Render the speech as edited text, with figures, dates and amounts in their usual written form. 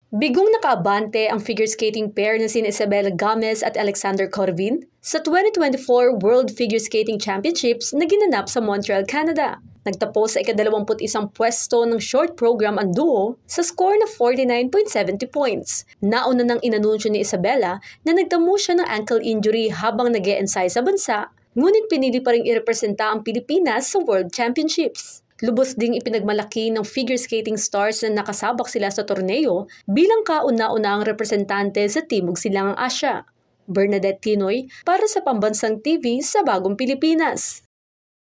Bigong nakaabante ang figure skating pair na sina Isabella Gamez at Alexander Korovin sa 2024 World Figure Skating Championships na ginanap sa Montreal, Canada. Nagtapos sa ika-21 pwesto ng short program ang duo sa score na 49.70 points. Nauna nang inanunsyo ni Isabella na nagtamo siya ng ankle injury habang nag-e-ensayo sa bansa, ngunit pinili pa ring irepresenta ang Pilipinas sa World Championships. Lubos ding ipinagmalaki ng figure skating stars na nakasabak sila sa torneo bilang kauna-unahang representante sa Timog Silangang Asya. Bernadette, Tinoy para sa Pambansang TV sa Bagong Pilipinas.